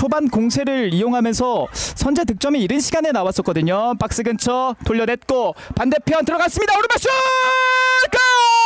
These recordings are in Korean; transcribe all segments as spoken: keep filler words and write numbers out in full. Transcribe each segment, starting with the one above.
초반 공세를 이용하면서 선제 득점이 이른 시간에 나왔었거든요. 박스 근처 돌려냈고 반대편 들어갔습니다. 오른발 슛! 골!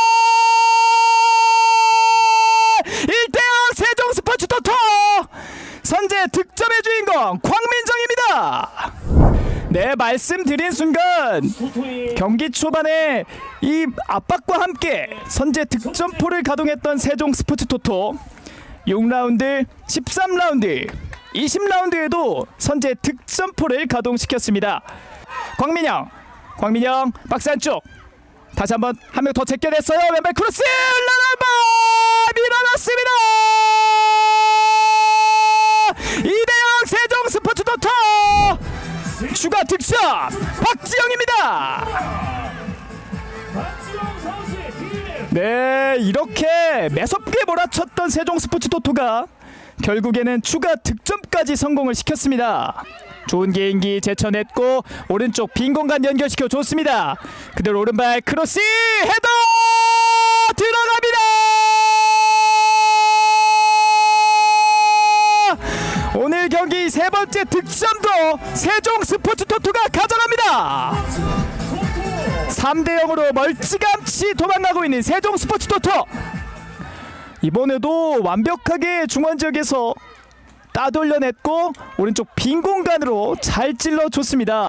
일 대 영 세종 스포츠토토! 선제 득점의 주인공 광민정입니다. 네, 말씀드린 순간 경기 초반에 이 압박과 함께 선제 득점포를 가동했던 세종 스포츠토토 육 라운드, 십삼 라운드, 이십 라운드에도 선제 득점포를 가동시켰습니다. 광민영, 광민영 박스 안쪽 다시 한번 한 명 더 제껴냈어요. 왼발 크로스 라라바 밀어넣습니다. 이 대 영 세종 스포츠토토 추가 득점 박지영입니다. 네, 이렇게 매섭게 몰아쳤던 세종 스포츠토토가 결국에는 추가 득점까지 성공을 시켰습니다. 좋은 개인기 제쳐냈고 오른쪽 빈 공간 연결시켜 줬습니다. 그대로 오른발 크로스 헤더 들어갑니다. 오늘 경기 세 번째 득점도 세종 스포츠토토가 가져갑니다. 삼 대 영으로 멀찌감치 도망가고 있는 세종 스포츠토토. 이번에도 완벽하게 중원지역에서 따돌려냈고 오른쪽 빈 공간으로 잘 찔러줬습니다.